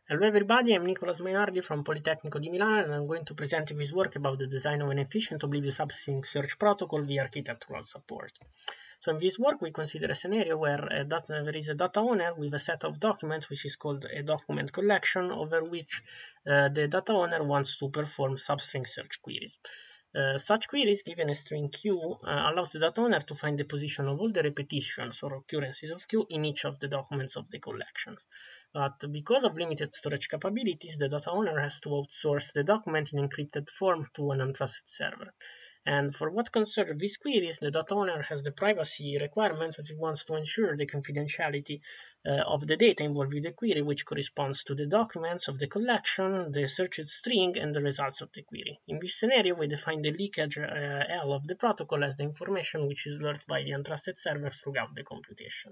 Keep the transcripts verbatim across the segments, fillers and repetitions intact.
Hello everybody, I'm Nicolas Mainardi from Politecnico di Milano and I'm going to present you this work about the design of an efficient oblivious substring search protocol via architectural support. So in this work we consider a scenario where a data, there is a data owner with a set of documents which is called a document collection over which uh, the data owner wants to perform substring search queries. Uh, such queries, given a string Q, uh, allows the data owner to find the position of all the repetitions or occurrences of Q in each of the documents of the collections. But because of limited storage capabilities, the data owner has to outsource the document in encrypted form to an untrusted server. And for what concerns these queries, the data owner has the privacy requirement that it wants to ensure the confidentiality uh, of the data involved with the query, which corresponds to the documents of the collection, the searched string, and the results of the query. In this scenario, we define the leakage uh, L of the protocol as the information which is learned by the untrusted server throughout the computation.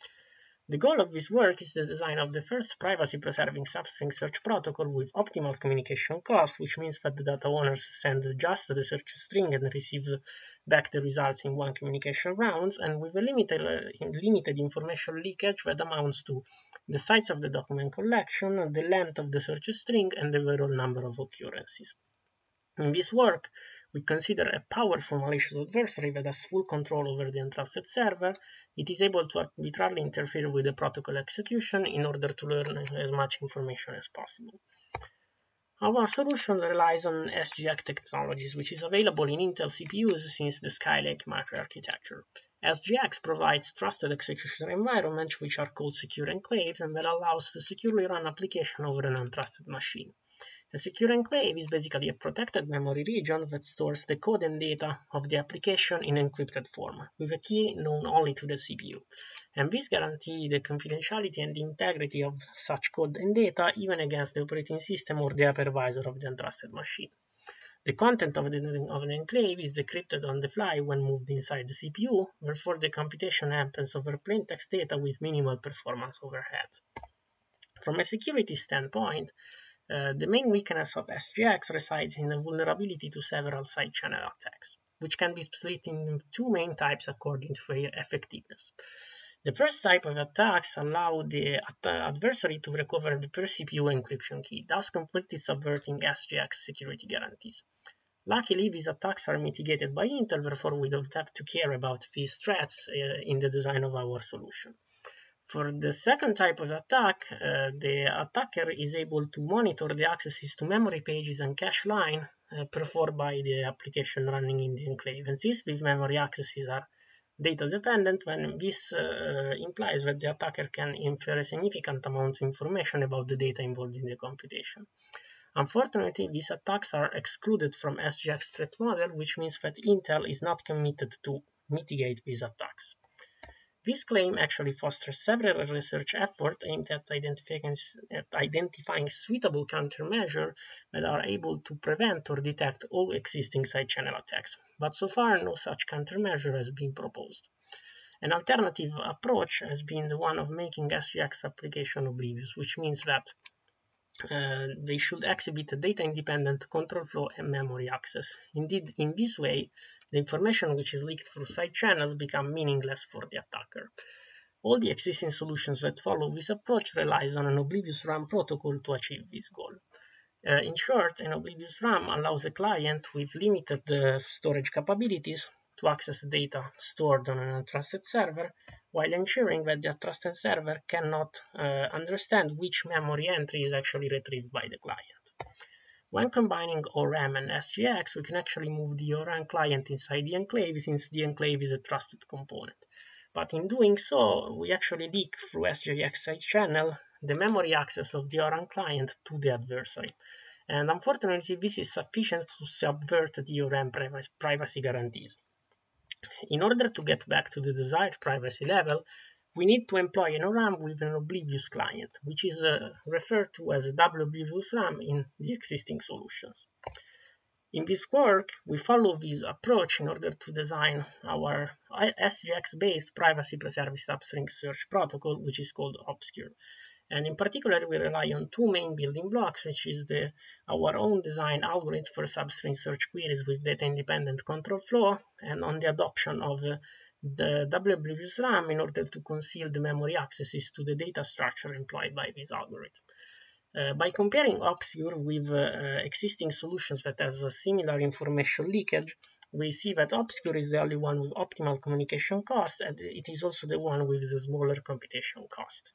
The goal of this work is the design of the first privacy-preserving substring search protocol with optimal communication cost, which means that the data owners send just the search string and receive back the results in one communication round, and with a limited, uh, limited information leakage that amounts to the size of the document collection, the length of the search string, and the overall number of occurrences. In this work, we consider a powerful malicious adversary that has full control over the untrusted server. It is able to arbitrarily interfere with the protocol execution in order to learn as much information as possible. Our solution relies on S G X technologies, which is available in Intel C P Us since the Skylake microarchitecture. S G X provides trusted execution environments, which are called secure enclaves, and that allows to securely run application over an untrusted machine. A secure enclave is basically a protected memory region that stores the code and data of the application in encrypted form, with a key known only to the C P U. And this guarantees the confidentiality and the integrity of such code and data even against the operating system or the hypervisor of the untrusted machine. The content of, the, of an enclave is decrypted on the fly when moved inside the C P U, therefore the computation happens over plain text data with minimal performance overhead. From a security standpoint, Uh, the main weakness of S G X resides in a vulnerability to several side channel attacks, which can be split in two main types according to their effectiveness. The first type of attacks allow the adversary to recover the per C P U encryption key, thus completely subverting S G X security guarantees. Luckily, these attacks are mitigated by Intel, therefore we don't have to care about these threats uh, in the design of our solution. For the second type of attack, uh, the attacker is able to monitor the accesses to memory pages and cache line uh, performed by the application running in the enclave. And since these memory accesses are data dependent, then this uh, implies that the attacker can infer a significant amount of information about the data involved in the computation. Unfortunately, these attacks are excluded from S G X threat model, which means that Intel is not committed to mitigate these attacks. This claim actually fosters several research efforts aimed at identifying, at identifying suitable countermeasures that are able to prevent or detect all existing side channel attacks, but so far no such countermeasure has been proposed. An alternative approach has been the one of making S G X application oblivious, which means that Uh, they should exhibit a data-independent control flow and memory access. Indeed, in this way, the information which is leaked through side channels become meaningless for the attacker. All the existing solutions that follow this approach relies on an oblivious RAM protocol to achieve this goal. Uh, in short, an oblivious RAM allows a client with limited uh, storage capabilities to access data stored on an untrusted server, while ensuring that the trusted server cannot uh, understand which memory entry is actually retrieved by the client. When combining O RAM and S G X, we can actually move the O RAM client inside the enclave, since the enclave is a trusted component. But in doing so, we actually leak through S G X side channel the memory access of the O RAM client to the adversary. And unfortunately, this is sufficient to subvert the O RAM privacy guarantees. In order to get back to the desired privacy level, we need to employ an O RAM with an oblivious client, which is uh, referred to as a double oblivious RAM in the existing solutions. In this work, we follow this approach in order to design our S G X-based privacy-preserving substring search protocol, which is called Obscure. And in particular, we rely on two main building blocks, which is the our own design algorithm for substring search queries with data-independent control flow, and on the adoption of uh, the double oblivious RAM in order to conceal the memory accesses to the data structure employed by this algorithm. Uh, by comparing Obscure with uh, existing solutions that has a similar information leakage, we see that Obscure is the only one with optimal communication cost, and it is also the one with the smaller computation cost.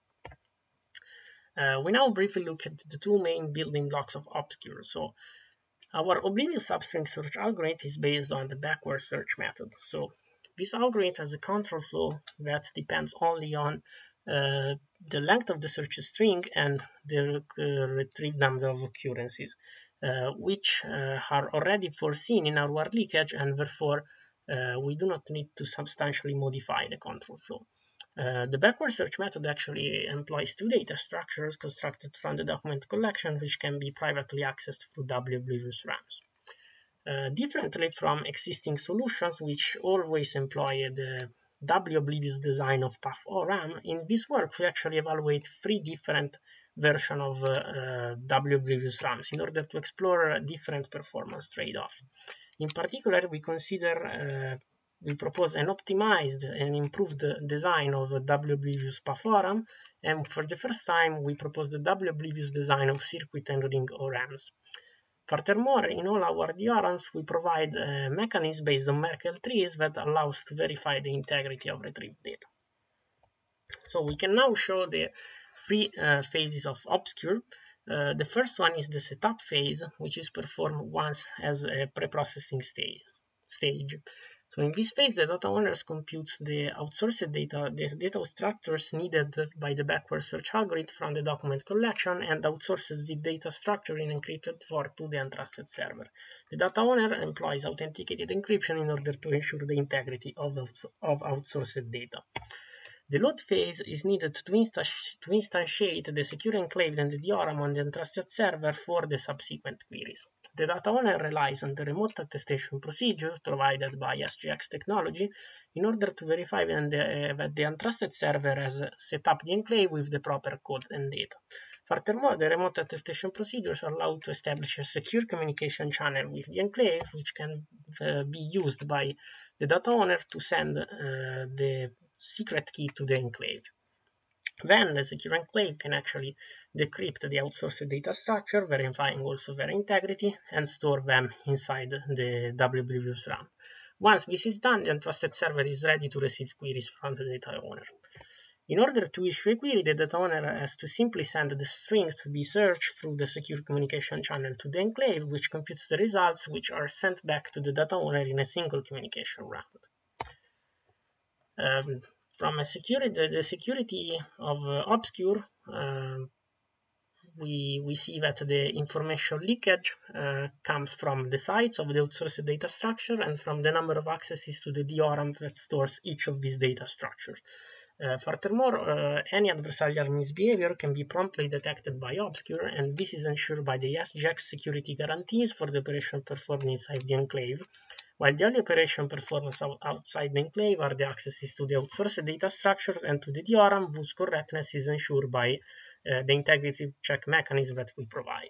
Uh, we now briefly look at the two main building blocks of Obscure. So our Oblivious substring search algorithm is based on the backward search method. So this algorithm has a control flow that depends only on uh, the length of the search string and the uh, retrieved number of occurrences, uh, which uh, are already foreseen in our leakage, and therefore uh, we do not need to substantially modify the control flow. Uh, the backward search method actually employs two data structures constructed from the document collection, which can be privately accessed through W-Oblivious RAMs. Uh, differently from existing solutions, which always employ the W-Oblivious design of PathORAM, in this work we actually evaluate three different versions of uh, uh, W-Oblivious RAMs in order to explore different performance trade-offs. In particular, we consider uh, we propose an optimized and improved design of W-Oblivious PathORAM, and for the first time we propose the W-Oblivious design of circuit and ring O RAMs. Furthermore, in all our D O RAMs, we provide a mechanism based on Merkle trees that allows to verify the integrity of retrieved data. So we can now show the three uh, phases of Obscure. Uh, the first one is the setup phase, which is performed once as a pre-processing stage. stage. So in this phase, the data owners computes the outsourced data, the data structures needed by the backward search algorithm from the document collection, and outsources the data structure in encrypted form to the untrusted server. The data owner employs authenticated encryption in order to ensure the integrity of, of outsourced data. The load phase is needed to, insta to instantiate the secure enclave and the D O RAM on the untrusted server for the subsequent queries. The data owner relies on the remote attestation procedure provided by S G X technology in order to verify that the, uh, that the untrusted server has set up the enclave with the proper code and data. Furthermore, the remote attestation procedures allow to establish a secure communication channel with the enclave, which can uh, be used by the data owner to send uh, the secret key to the enclave. Then the secure enclave can actually decrypt the outsourced data structure, verifying also their integrity, and store them inside the W-Oblivious RAM. Once this is done, the untrusted server is ready to receive queries from the data owner. In order to issue a query, the data owner has to simply send the strings to be searched through the secure communication channel to the enclave, which computes the results, which are sent back to the data owner in a single communication round. Um, from a security, the, the security of uh, Obscure, uh, we, we see that the information leakage uh, comes from the size of the outsourced data structure and from the number of accesses to the D O RAM that stores each of these data structures. Uh, furthermore, uh, any adversarial misbehavior can be promptly detected by Obscure, and this is ensured by the S G X security guarantees for the operation performed inside the enclave, while the only operation performed outside the enclave are the accesses to the outsourced data structures and to the D O RAM, whose correctness is ensured by uh, the integrity check mechanism that we provide.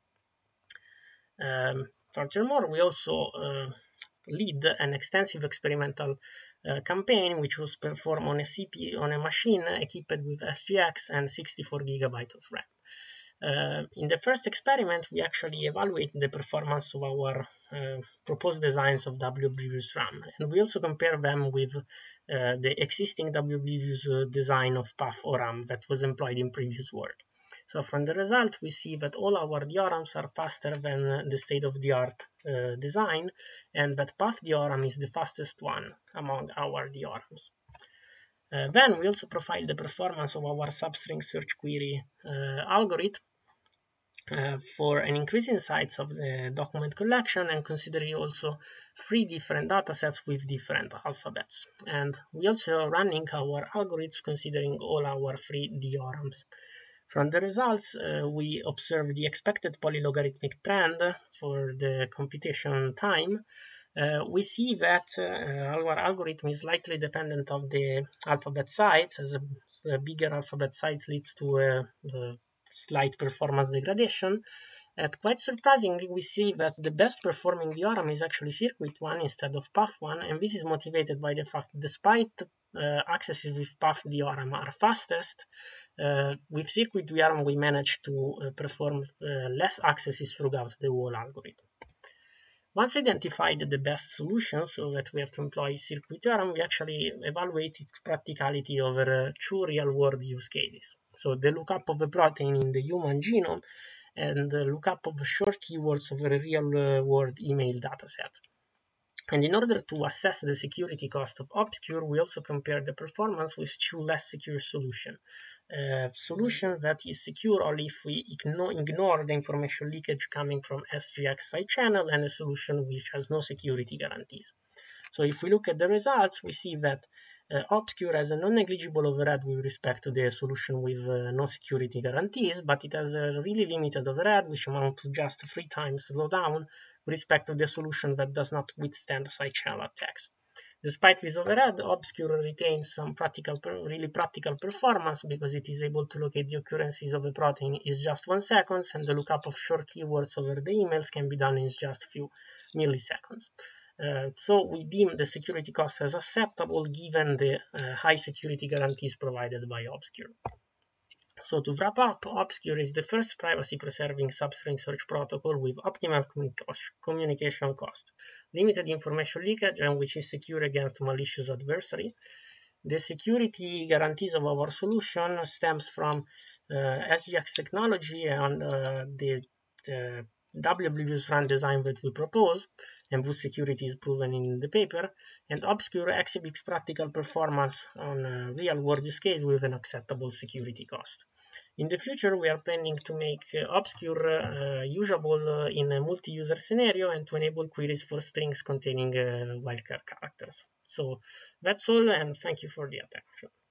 Um, furthermore, we also uh, lead an extensive experimental uh, campaign which was performed on a C P U on a machine equipped with S G X and sixty-four gigabytes of RAM. Uh, in the first experiment, we actually evaluated the performance of our uh, proposed designs of W-Oblivious RAM, and we also compare them with uh, the existing W-Oblivious uh, design of PathORAM that was employed in previous work. So from the result, we see that all our D O RAMs are faster than the state-of-the-art uh, design, and that PathDORAM is the fastest one among our D O RAMs. Uh, then we also profile the performance of our substring search query uh, algorithm uh, for an increase in size of the document collection, and considering also three different datasets with different alphabets. And we also running our algorithms considering all our three D O RAMs. From the results, uh, we observe the expected polylogarithmic trend for the computation time. Uh, we see that uh, our algorithm is slightly dependent on the alphabet size, as a, a bigger alphabet size leads to a, a slight performance degradation. And quite surprisingly, we see that the best performing D O RAM is actually circuit one instead of path one, and this is motivated by the fact that despite uh, accesses with path diorem are fastest. Uh, with circuit diorem, we manage to uh, perform uh, less accesses throughout the whole algorithm. Once identified the best solution, so that we have to employ circuit diorem, we actually evaluate its practicality over uh, two real-world use cases. So the lookup of a protein in the human genome and the lookup of short keywords over a real-world email dataset. And in order to assess the security cost of Obscure, we also compare the performance with two less secure solutions. A solution that is secure only if we ignore the information leakage coming from S G X side channel, and a solution which has no security guarantees. So if we look at the results, we see that uh, Obscure has a non-negligible overhead with respect to the solution with uh, no security guarantees, but it has a really limited overhead, which amounts to just three times slowdown with respect to the solution that does not withstand side channel attacks. Despite this overhead, Obscure retains some practical, really practical performance because it is able to locate the occurrences of a protein in just one second, and the lookup of short keywords over the emails can be done in just a few milliseconds. Uh, so we deem the security cost as acceptable given the uh, high security guarantees provided by Obscure. So to wrap up, Obscure is the first privacy-preserving substring search protocol with optimal communication cost, limited information leakage, and which is secure against malicious adversary. The security guarantees of our solution stems from uh, S G X technology and uh, the, the W W S run design that we propose, and whose security is proven in the paper, and Obscure exhibits practical performance on a real-world use case with an acceptable security cost. In the future, we are planning to make uh, Obscure uh, usable uh, in a multi-user scenario and to enable queries for strings containing uh, wildcard characters. So that's all, and thank you for the attention.